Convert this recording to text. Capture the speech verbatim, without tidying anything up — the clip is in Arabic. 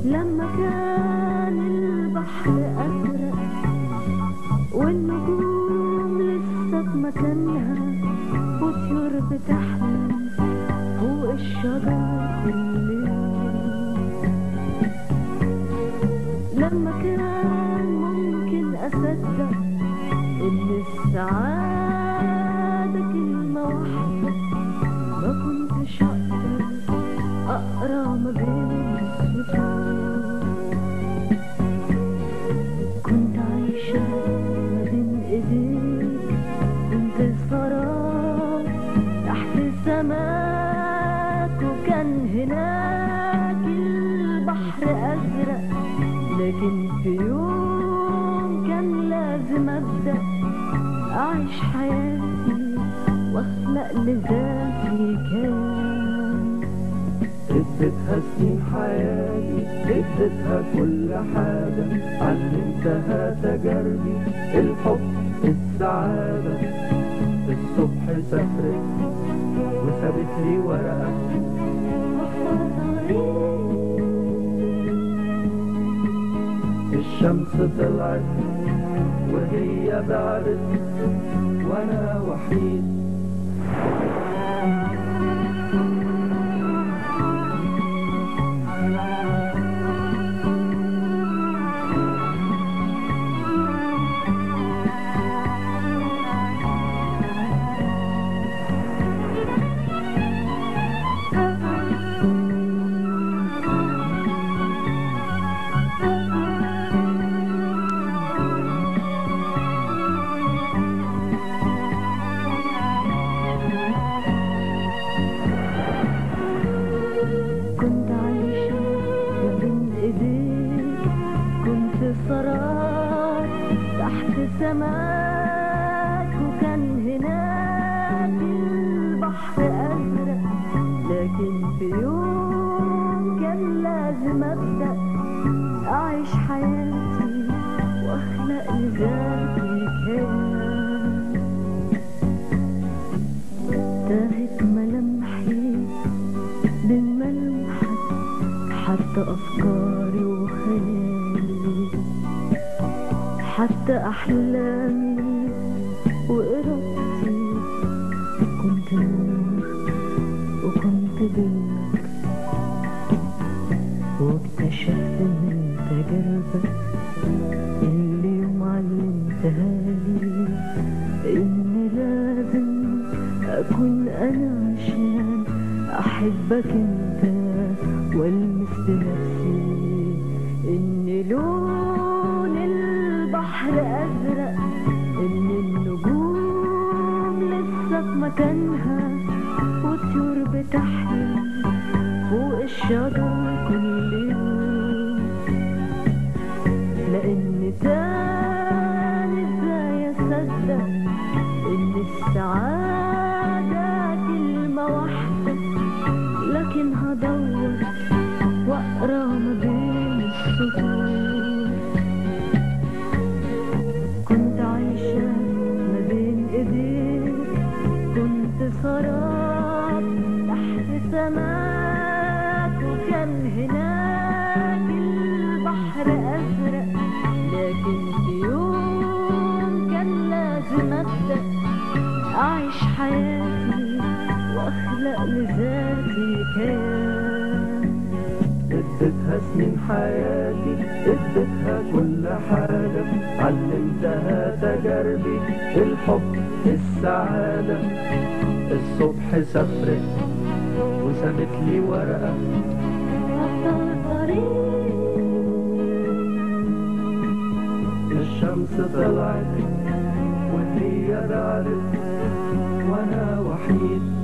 لما كان البحر أزرق والنجوم لسه بمكانها وطيور بتحلم فوق الشجر كل يوم. لما كان ممكن أصدق إن السعادة كلمة واحدة، ما كنتش أقدر أقرأ ما بين السطور. كنت عايشة ما بين إيديك، كنت سهران تحت السماك، وكان هناك البحر أزرق. لكن في يوم كان لازم أبدأ أعيش حياتي وأخلق لذاتي كيان. اديتها سنين حياتي، اديتها كل حاجة، علمتها تجاربي، الحب السعادة. الصبح سافرت وسابت لي ورقة، الشمس طلعت وهي بعدت وانا وحيد. كنت عايشة ما بين ايديك، كنت سهران تحت سماك، وكان هناك البحر أزرق. لكن في يوم كان لازم أبدأ أعيش حياتي وأخلق لذاتي كيان. تاهت ملامحي بين ملمحك، حتى أفكاري وخيالي، حتى أحلامي وإرادتي. كنت نور وكنت بينك، واكتشفت من تجاربك اللي يوم علمتها لي إن لازم أكون أنا عشان أحبك أنت والمس بنفسي. إن لون البحر أزرق، إن النجوم لسه في مكانها وطيور بتحلم فوق الشجر كل يوم. لأن تاني ازاي أصدق إن السعادة كلمة واحدة، لكن هدور وأقرأ ما بين السطور. كنت عايشة ما بين إيديك، كنت سهران تحت سماك، وكان هناك البحر أزرق. لكن في يوم كان لازم أبدأ أعيش حياتي وأخلق لذاتي كيان. اديتها سنين حياتي، اديتها كل حاجة، علمتها تجاربي، الحب السعادة. الصبح سافرت وسابت لي ورقة، الشمس طلعت وهي بعدت وانا وحيد.